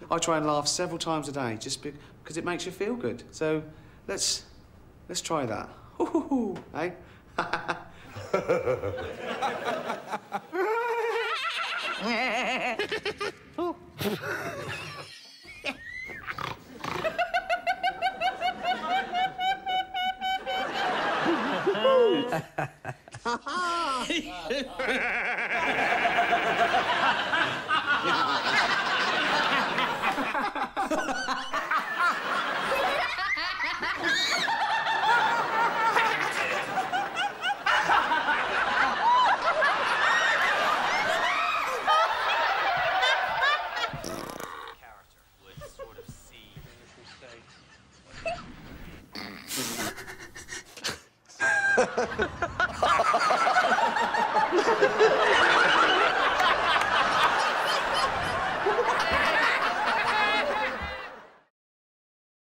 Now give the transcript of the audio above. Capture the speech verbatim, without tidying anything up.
I try and laugh several times a day just because it makes you feel good. So let's let's try that. Hoo-hoo-hoo, eh? Ha ha ha!